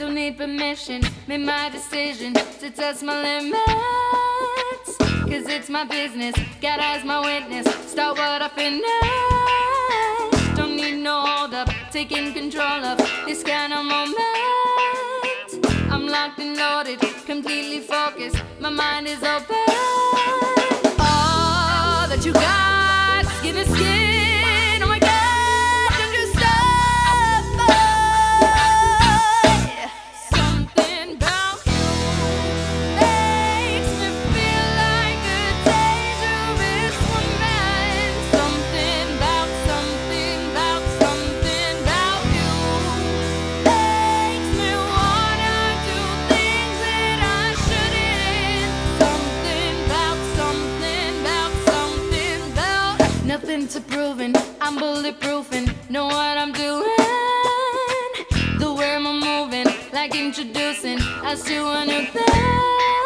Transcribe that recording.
don't need permission. Made my decision to test my limits, cause it's my business. God as my witness, start what I finish. Don't need no hold up, taking control of this kind of moment. I'm locked and loaded, completely focused, my mind is open. All that you got, skin to skin, oh my God, don't you stop, boy. Something about you makes me feel like a dangerous woman. Something about you makes me wanna do things that I shouldn't. Something about nothing to proving. I'm bulletproofing, know what I'm doing. The way I'm moving, like introducing us to a new thing.